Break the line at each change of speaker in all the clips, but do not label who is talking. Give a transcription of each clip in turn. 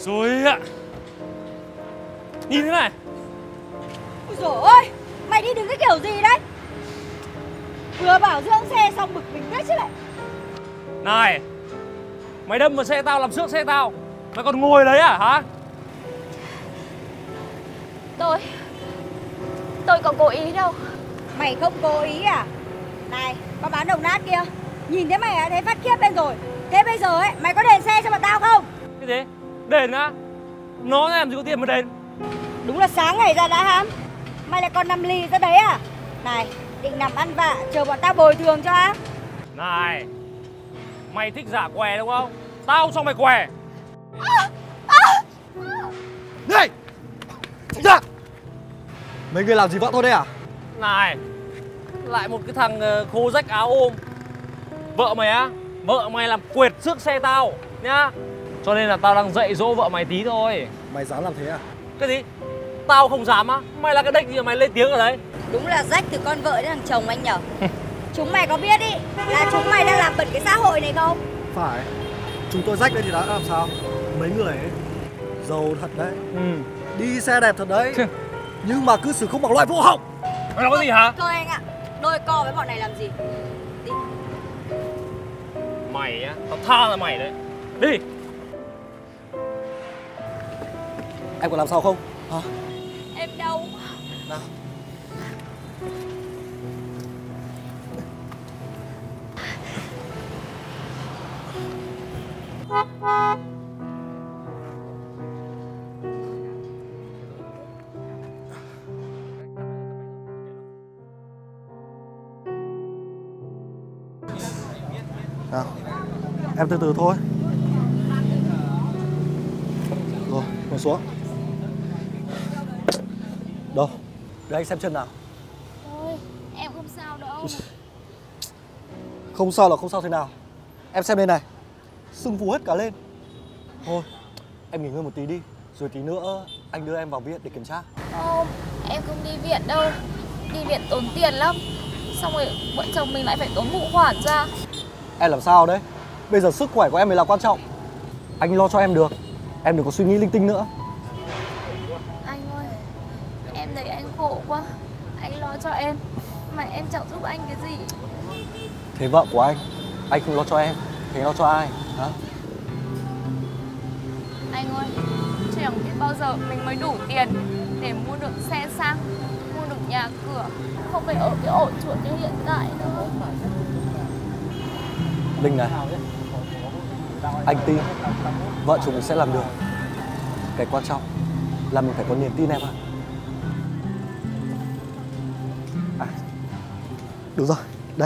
Rồi ạ. Nhìn thế này.
Ôi dồi ôi, mày đi đứng cái kiểu gì đấy? Vừa bảo dưỡng xe xong bực mình thế chứ lại.
Này, mày đâm vào xe tao làm xước xe tao, mày còn ngồi đấy à hả?
Tôi có cố ý đâu.
Mày không cố ý à? Này, con bán đồng nát kia, nhìn thấy mày đã thấy phát khiếp lên rồi. Thế bây giờ ấy, mày có đền xe cho bọn tao không?
Cái gì? Đền á? Nó làm gì có tiền mà đền?
Đúng là sáng ngày ra đã ham. Mày lại còn nằm lì ra đấy à? Này, định nằm ăn vạ chờ bọn tao bồi thường cho á?
Này, mày thích giả què đúng không? Tao cho mày què.
Này! Tránh ra! Mấy người làm gì vợ tôi đây à?
Này, lại một cái thằng khô rách áo ôm. Vợ mày á? Vợ mày làm quệt xước xe tao nhá. Cho nên là tao đang dạy dỗ vợ mày tí thôi.
Mày dám làm thế à?
Cái gì? Tao không dám á? Mày là cái đếch gì mà mày lên tiếng ở đấy?
Đúng là rách từ con vợ đến thằng chồng anh nhở. Chúng mày có biết ý là chúng mày đang làm bẩn cái xã hội này không?
Phải. Chúng tôi rách đây thì đã làm sao? Mấy người ấy giàu thật đấy. Đi xe đẹp thật đấy. Nhưng mà cư xử không bằng loại vô học.
Mày nói cái gì hả?
Thôi anh ạ, đôi co với bọn này làm gì? Đi.
Mày á, tao tha ra mày đấy. Đi.
Em còn làm sao không? Hả?
Em đâu.
Nào. Nào. Em từ từ thôi. Rồi, ngồi xuống. Đâu? Để anh xem chân nào.
Thôi, em không sao đâu.
Không sao là không sao thế nào? Em xem đây này. Sưng phù hết cả lên. Thôi, em nghỉ ngơi một tí đi. Rồi tí nữa anh đưa em vào viện để kiểm tra.
Không, em không đi viện đâu. Đi viện tốn tiền lắm. Xong rồi vợ chồng mình lại phải tốn phụ khoản ra.
Em làm sao đấy? Bây giờ sức khỏe của em mới là quan trọng. Anh lo cho em được. Em đừng có suy nghĩ linh tinh nữa.
Anh ơi, em thấy anh khổ quá. Anh lo cho em mà em chẳng giúp anh cái gì.
Thế vợ của anh không lo cho em, thế lo cho ai? Hả?
Anh ơi, chẳng biết bao giờ mình mới đủ tiền để mua được xe sang, mua được nhà cửa, không phải ở cái ổ chuột như hiện tại nữa.
Linh này, anh tin vợ chồng mình sẽ làm được. Cái quan trọng là mình phải có niềm tin em ạ. À, đúng rồi, đây.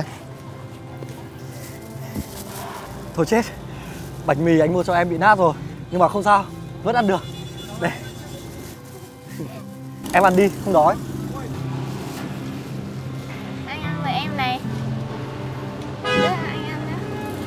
Thôi chết, bánh mì anh mua cho em bị nát rồi. Nhưng mà không sao, vẫn ăn được. Đây. Em ăn đi, không đói.
Anh ăn với em này. Đưa anh ăn nhé.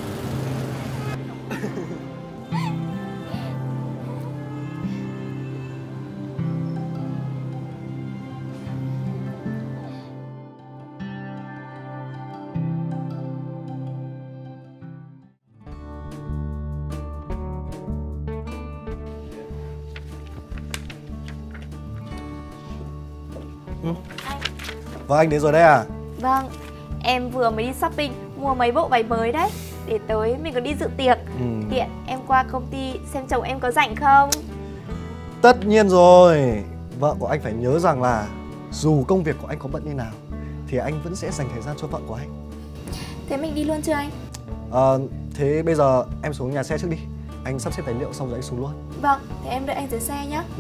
Vâng, anh đến rồi đây à?
Vâng, em vừa mới đi shopping mua mấy bộ váy mới đấy. Để tới mình còn đi dự tiệc. Tiện em qua công ty xem chồng em có rảnh không.
Tất nhiên rồi. Vợ của anh phải nhớ rằng là dù công việc của anh có bận như nào thì anh vẫn sẽ dành thời gian cho vợ của anh.
Thế mình đi luôn chưa anh?
Thế bây giờ em xuống nhà xe trước đi. Anh sắp xếp tài liệu xong rồi anh xuống luôn.
Vâng, thế em đợi anh dưới xe nhé.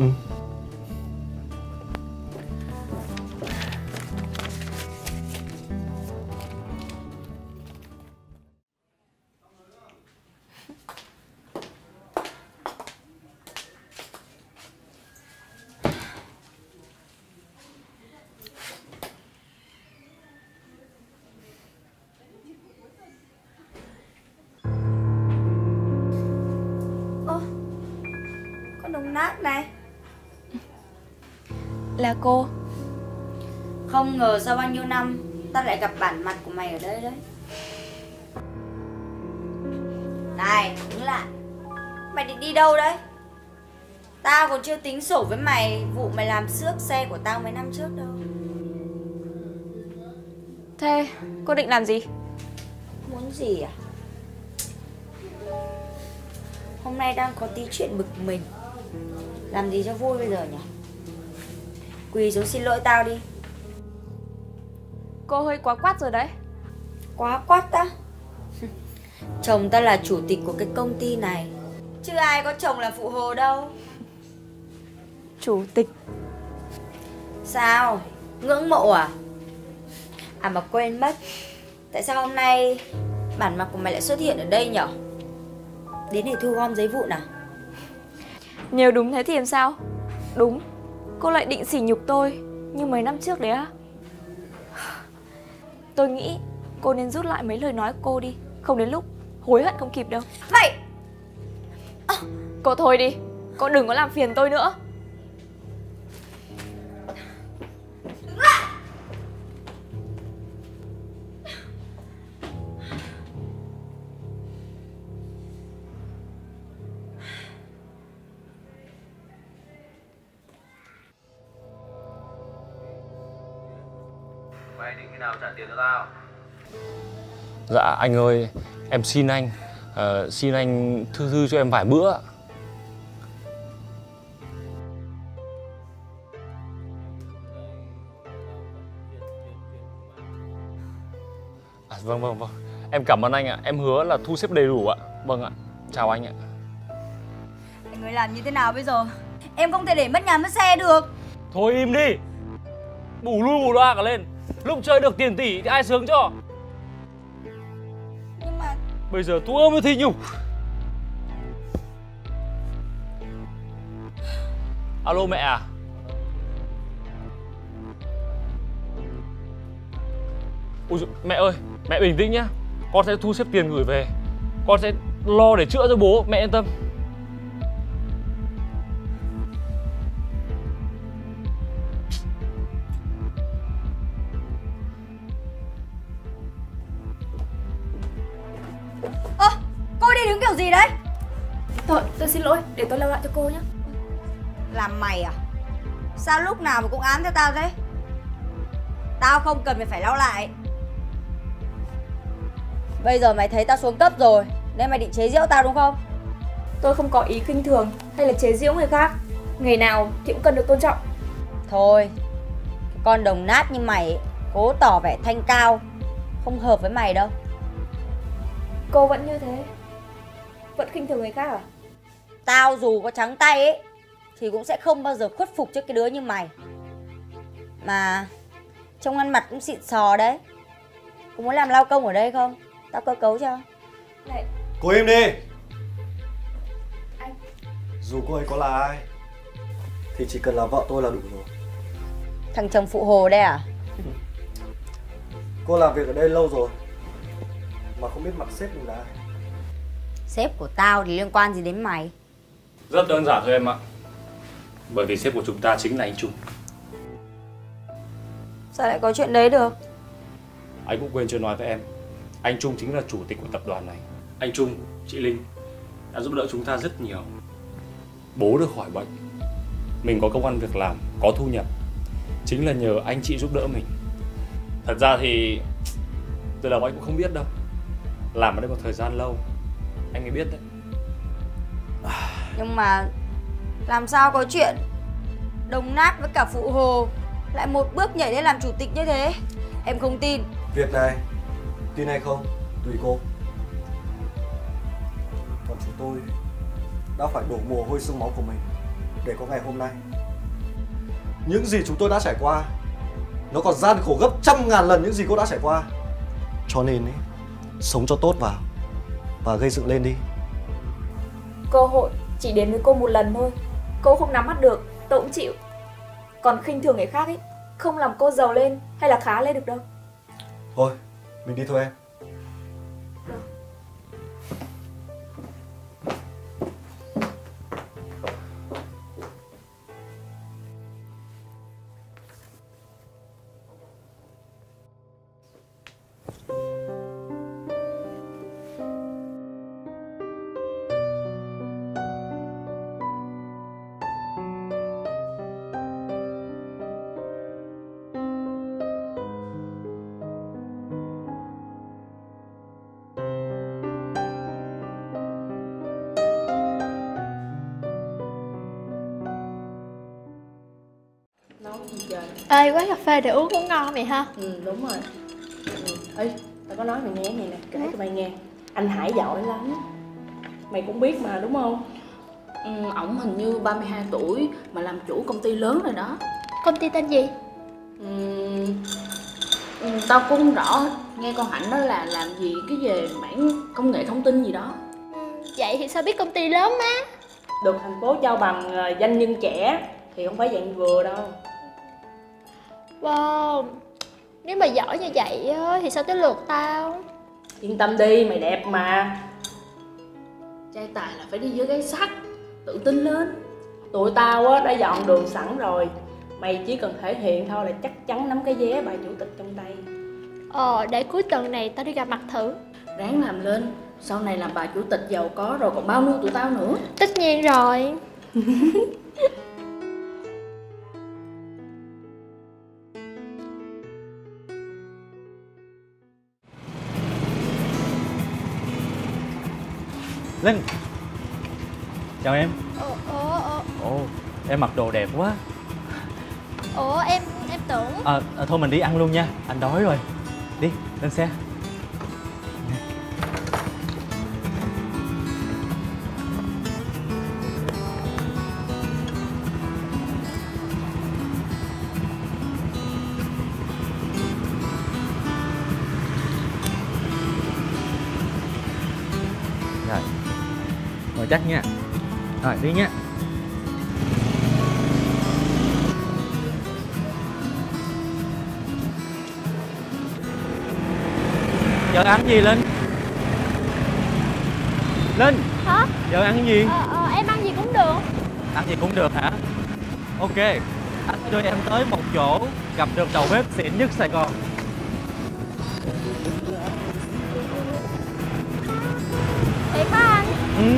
Đồng nát này.
Là cô.
Không ngờ sau bao nhiêu năm ta lại gặp bản mặt của mày ở đây đấy. Này, đứng lại. Mày định đi đâu đấy? Tao còn chưa tính sổ với mày vụ mày làm xước xe của tao mấy năm trước đâu.
Thế cô định làm gì?
Muốn gì à? Hôm nay đang có tí chuyện bực mình. Làm gì cho vui bây giờ nhỉ? Quỳ xuống xin lỗi tao đi.
Cô hơi quá quát rồi đấy.
Quá quát á? Chồng tao là chủ tịch của cái công ty này, chứ ai có chồng là phụ hồ đâu.
Chủ tịch.
Sao? Ngưỡng mộ à? À mà quên mất, tại sao hôm nay bản mặt của mày lại xuất hiện ở đây nhở? Đến để thu gom giấy vụn à?
Nếu đúng thế thì làm sao? Đúng, cô lại định sỉ nhục tôi như mấy năm trước đấy á. Tôi nghĩ cô nên rút lại mấy lời nói của cô đi, không đến lúc hối hận không kịp đâu.
Mày!
Cô thôi đi, cô đừng có làm phiền tôi nữa.
Mày định khi nào trả tiền cho tao?
Dạ anh ơi, em xin anh, xin anh thư cho em vài bữa. Vâng, em cảm ơn anh ạ, em hứa là thu xếp đầy đủ ạ. Vâng ạ, chào anh ạ.
Anh ơi làm như thế nào bây giờ? Em không thể để mất nhà mất xe được.
Thôi im đi, bù lu bù loa cả lên. Lúc chơi được tiền tỷ thì ai sướng cho.
Nhưng mà
Bây giờ thua mới thì nhục. Alo mẹ à? Ôi dồi, mẹ ơi, mẹ bình tĩnh nhá. Con sẽ thu xếp tiền gửi về. Con sẽ lo để chữa cho bố, mẹ yên tâm.
cô đi đứng kiểu gì đấy?
Tôi xin lỗi, để tôi lau lại cho cô nhé.
Làm mày à? Sao lúc nào mà cũng ám theo tao thế? Tao không cần phải lau lại. Bây giờ mày thấy tao xuống cấp rồi nên mày định chế giễu tao đúng không?
Tôi không có ý khinh thường hay là chế giễu người khác. Ngày nào thì cũng cần được tôn trọng.
Thôi, con đồng nát như mày ấy, cố tỏ vẻ thanh cao, không hợp với mày đâu.
Cô vẫn như thế, vẫn khinh thường người khác à?
Tao dù có trắng tay ấy thì cũng sẽ không bao giờ khuất phục trước cái đứa như mày. Mà trông ăn mặt cũng xịn sò đấy. Có muốn làm lao công ở đây không? Tao cơ cấu cho.
Này,
Cô im đi.
anh.
Dù cô ấy có là ai thì chỉ cần là vợ tôi là đủ rồi.
Thằng chồng phụ hồ đây à?
Cô làm việc ở đây lâu rồi mà không biết mặt sếp mình là ai.
Sếp của tao thì liên quan gì đến mày?
Rất đơn giản thôi em ạ. Bởi vì sếp của chúng ta chính là anh Trung.
Sao lại có chuyện đấy được?
Anh cũng quên chưa nói với em, anh Trung chính là chủ tịch của tập đoàn này. Anh Trung, chị Linh đã giúp đỡ chúng ta rất nhiều. Bố được khỏi bệnh, mình có công ăn việc làm, có thu nhập, chính là nhờ anh chị giúp đỡ mình. Thật ra thì từ đầu anh cũng không biết đâu. Làm ở đây một thời gian lâu anh mới biết đấy.
Nhưng mà làm sao có chuyện đồng nát với cả phụ hồ lại một bước nhảy lên làm chủ tịch như thế? Em không tin.
Việc này tin hay không tùy cô. Còn chúng tôi đã phải đổ mồ hôi xương máu của mình để có ngày hôm nay. Những gì chúng tôi đã trải qua nó còn gian khổ gấp trăm ngàn lần những gì cô đã trải qua. Cho nên ấy, sống cho tốt vào và gây dựng lên đi.
Cơ hội chỉ đến với cô một lần thôi. Cô không nắm bắt được, tôi cũng chịu. Còn khinh thường người khác ấy, không làm cô giàu lên hay là khá lên được đâu.
Thôi, mình đi thôi em.
Ê, quán cà phê để uống cũng ngon mày ha.
Ừ, đúng rồi. Ê, tao có nói mày nghe này nè, kể cho mày nghe. Anh Hải giỏi lắm. Mày cũng biết mà đúng không? Ổng hình như 32 tuổi mà làm chủ công ty lớn rồi đó.
Công ty tên gì?
Tao cũng không rõ. Nghe con Hạnh đó là làm gì cái về mảng công nghệ thông tin gì đó.
Vậy thì sao biết công ty lớn má?
Được thành phố trao bằng danh nhân trẻ thì không phải dạng vừa đâu.
Wow, nếu mà giỏi như vậy thì sao tới lượt tao?
Yên tâm đi, mày đẹp mà. Trai tài là phải đi với gái sắc, tự tin lên. Tụi tao đã dọn đường sẵn rồi. Mày chỉ cần thể hiện thôi là chắc chắn nắm cái vé bà chủ tịch trong tay.
Để cuối tuần này tao đi gặp mặt thử.
Ráng làm lên, sau này làm bà chủ tịch giàu có rồi còn bao nuôi tụi tao nữa.
Tất nhiên rồi.
Linh, chào em.
Ủa,
Em mặc đồ đẹp quá.
em tưởng.
Thôi mình đi ăn luôn nha, anh đói rồi. Đi, lên xe. Rồi, ngồi chắc nha. Rồi, đi nha. Giờ ăn gì Linh? Linh!
Hả?
Giờ ăn cái gì?
Em ăn gì cũng được.
Ăn gì cũng được hả? Ok, anh sẽ đưa em tới một chỗ gặp được đầu bếp xịn nhất Sài Gòn.
Thiệt hả anh?
Ừ.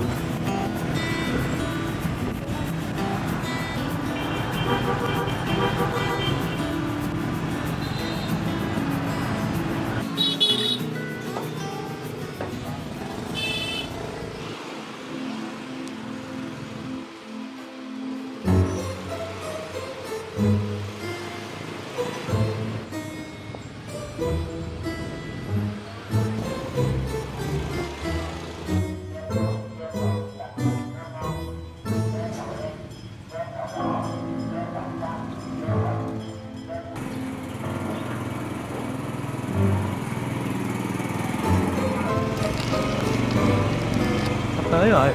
Tới rồi.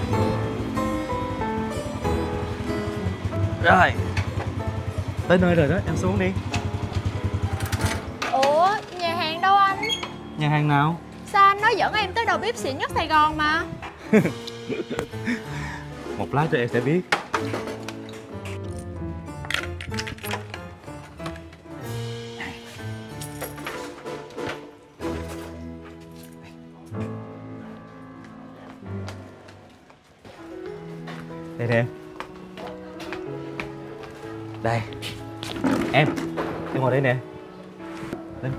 Rồi, tới nơi rồi đó, em xuống đi.
Ủa, nhà hàng đâu anh?
Nhà hàng nào?
Sao anh nói dẫn em tới đầu bếp xịn nhất Sài Gòn mà?
Một lát cho em sẽ biết. Đây nè em. Đây. Em ngồi đây nè. Lên.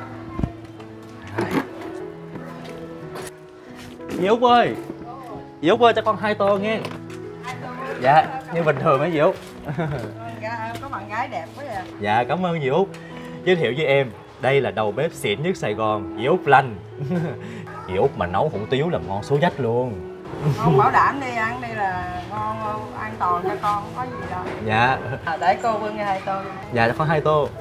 Dì Út ơi. Dì Út ơi cho con 2 tô nghe. Dạ, như bình thường á dì Út.
Có bạn gái đẹp quá vậy.
Dạ, cảm ơn dì Út. Giới thiệu với em, đây là đầu bếp xịn nhất Sài Gòn, dì Út Lanh. Dì Út mà nấu hủ tiếu là ngon số dách luôn.
Con bảo đảm đi, ăn đi là ngon, an toàn cho con, không có gì đâu.
Dạ.
Để cô bưng ra 2 tô.
Dạ, cho con 2 tô.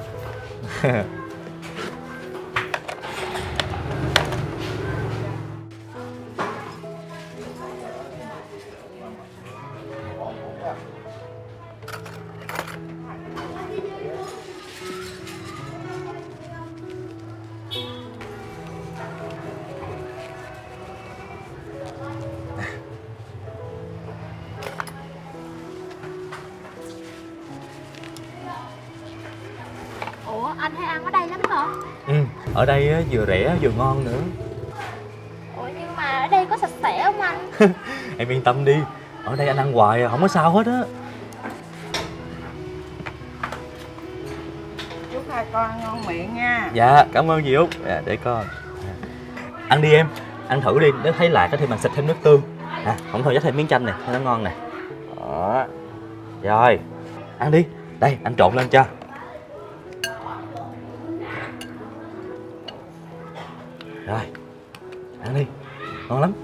Ủa, anh hay ăn ở đây lắm hả?
Ừ, ở đây á, vừa rẻ vừa ngon nữa.
Ủa, nhưng mà ở đây có sạch sẽ không anh?
Em yên tâm đi, ở đây anh ăn hoài không có sao hết á.
Chúc hai con ăn ngon miệng nha.
Dạ, cảm ơn dì Út. Dạ, để con. Ăn đi em, ăn thử đi, nếu thấy lạ có thể mình xịt thêm nước tương. Không thôi dắt thêm miếng chanh nè, nó ngon nè. Đó. Rồi, ăn đi. Đây, anh trộn lên cho.
Rồi, ăn đi, ngon lắm.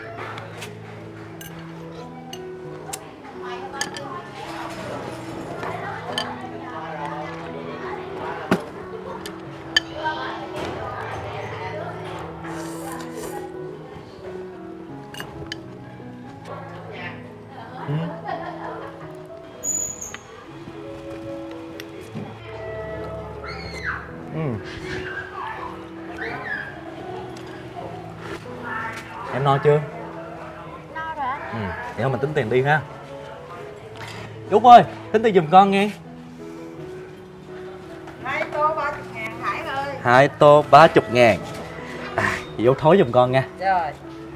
Em no chưa?
No rồi anh.
Vậy thôi mình tính tiền đi ha. Út ơi, tính tiền giùm con nghe.
2 tô 30.000 Hải ơi.
2 tô 30.000. Chị Út thối giùm con nha.
Rồi.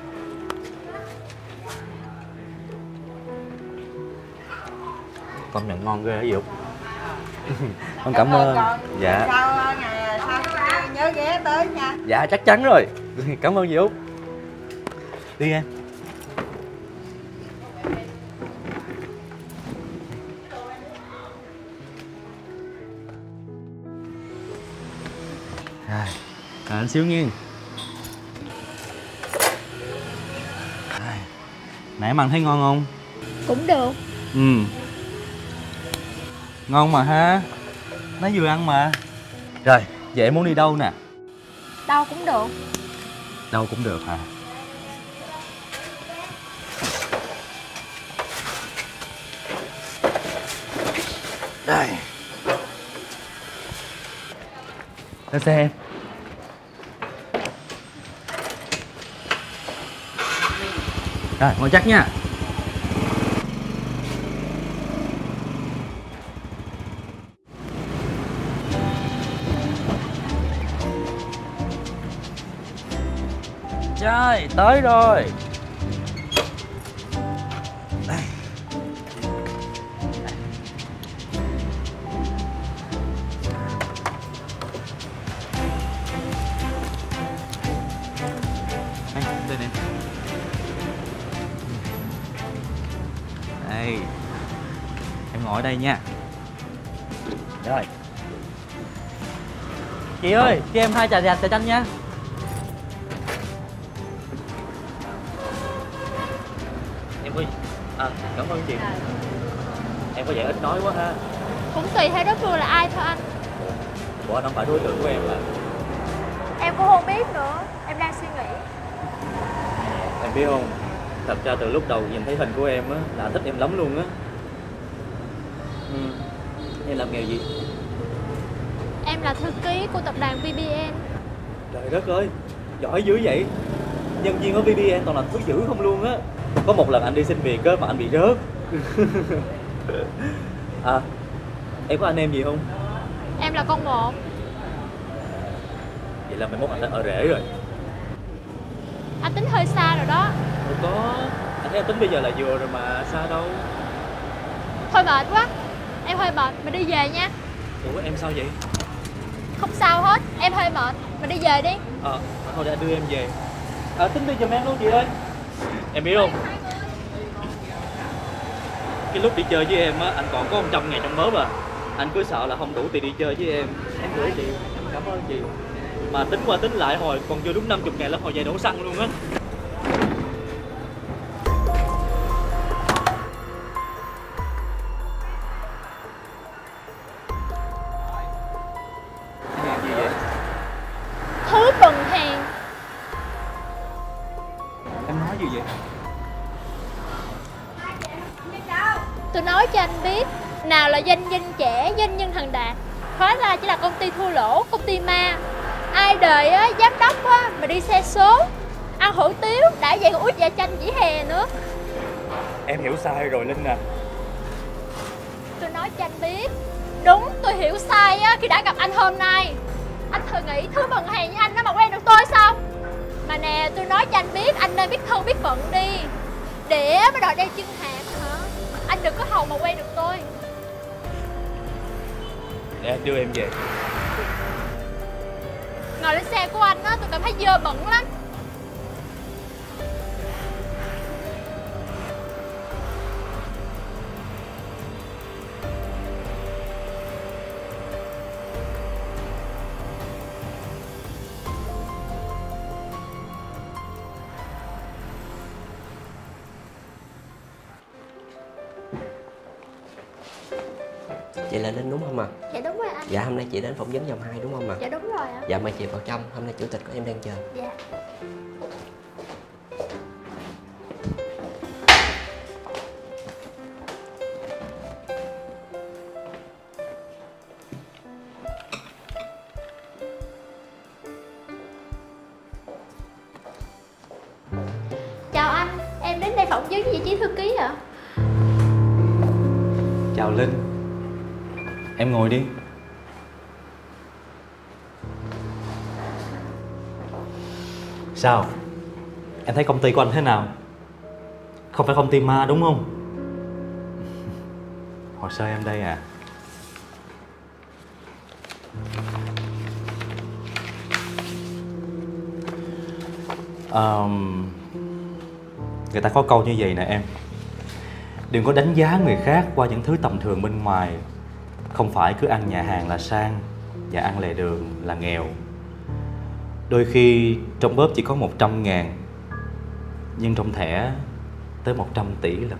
Con nhận ngon ghê hả chị Út? Con cảm ơn. Dạ.
Sau ngày sau nhớ ghé tới nha.
Dạ chắc chắn rồi. Cảm ơn chị Út. Đi em. Anh xíu nha. Nãy em ăn thấy ngon không?
Cũng được.
Ngon mà ha. Nó vừa ăn mà. Rồi, vậy em muốn đi đâu nè?
Đâu cũng được.
Đâu cũng được hả? Đây. Lên xe em. Rồi, ngồi chắc nha. Trời, tới rồi. Đây. Đây nè. Đây. Em ngồi ở đây nha. Rồi. Chị ơi, cho em 2 trà chanh nha. Em có... cảm ơn chị. Em có vẻ ít nói quá ha.
Cũng tùy theo đối phương là ai thôi anh.
Ủa anh không phải đối tượng của em à?
Em cũng không biết nữa. Em đang suy nghĩ.
Em biết không, thật ra từ lúc đầu nhìn thấy hình của em á là anh thích em lắm luôn á. Em làm nghề gì?
Em là thư ký của tập đoàn VPN.
Trời đất ơi, giỏi dữ vậy. Nhân viên ở VPN toàn là thứ dữ không luôn á. Có một lần anh đi xin việc á mà anh bị rớt. Em có anh em gì không?
Em là con một.
Vậy là mai mốt anh đã ở rể rồi.
Anh tính hơi xa rồi đó.
Đâu có, anh thấy anh tính bây giờ là vừa rồi mà, xa đâu.
Thôi mệt quá. Em hơi mệt, mình đi về nha.
Ủa em sao vậy?
Không sao hết, em hơi mệt. Mình đi về đi.
Thôi để anh đưa em về. Tính đi giùm em luôn chị ơi. Em biết không, cái lúc đi chơi với em á, anh còn có 100.000 trong mớ mà. Anh cứ sợ là không đủ tiền đi chơi với em. Em gửi chị, em cảm ơn chị. Mà tính qua tính lại hồi còn chưa đúng 50.000 là hồi về đổ xăng luôn á. Hàng gì vậy?
Thứ bần hèn.
Em nói gì vậy?
Tôi nói cho anh biết, nào là doanh nhân trẻ, doanh nhân thành đạt, hóa ra chỉ là công ty thua lỗ, công ty ma. Ai đời á, giám đốc á, mà đi xe số, ăn hủ tiếu, đã vậy còn út dạ chanh vỉa hè nữa.
Em hiểu sai rồi Linh à.
Tôi nói cho anh biết, đúng, tôi hiểu sai á khi đã gặp anh hôm nay. Anh thử nghĩ thứ bần hèn như anh nó mà quen được tôi sao? Mà nè, tôi nói cho anh biết, anh nên biết thân biết phận đi. Đĩa mới đòi đeo chân hạt hả? Anh đừng có hòng mà quen được tôi.
Để anh đưa em về.
Ngồi lên xe của anh á, tôi cảm thấy dơ bẩn lắm.
Chị Lê Linh đúng không ạ?
Dạ đúng rồi anh.
Dạ hôm nay chị đến phỏng vấn vòng 2 đúng không ạ?
Dạ đúng rồi ạ.
Dạ mời chị vào trong, hôm nay chủ tịch của em đang chờ.
Dạ. Chào anh, em đến đây phỏng vấn vị trí thư ký ạ.
Chào Linh. Em ngồi đi. Sao? Em thấy công ty của anh thế nào? Không phải công ty ma đúng không? Hồ sơ em đây à. Người ta có câu như vậy nè em: đừng có đánh giá người khác qua những thứ tầm thường bên ngoài. Không phải cứ ăn nhà hàng là sang và ăn lề đường là nghèo. Đôi khi trong bóp chỉ có 100.000, nhưng trong thẻ tới 100 tỷ lần.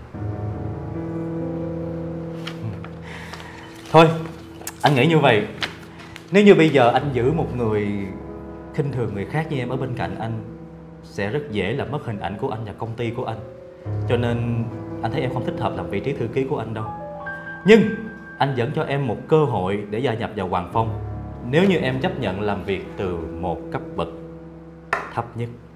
Thôi, anh nghĩ như vậy. Nếu như bây giờ anh giữ một người khinh thường người khác như em ở bên cạnh anh, sẽ rất dễ làm mất hình ảnh của anh và công ty của anh. Cho nên anh thấy em không thích hợp làm vị trí thư ký của anh đâu. Nhưng anh vẫn cho em một cơ hội để gia nhập vào Hoàng Phong, nếu như em chấp nhận làm việc từ một cấp bậc thấp nhất.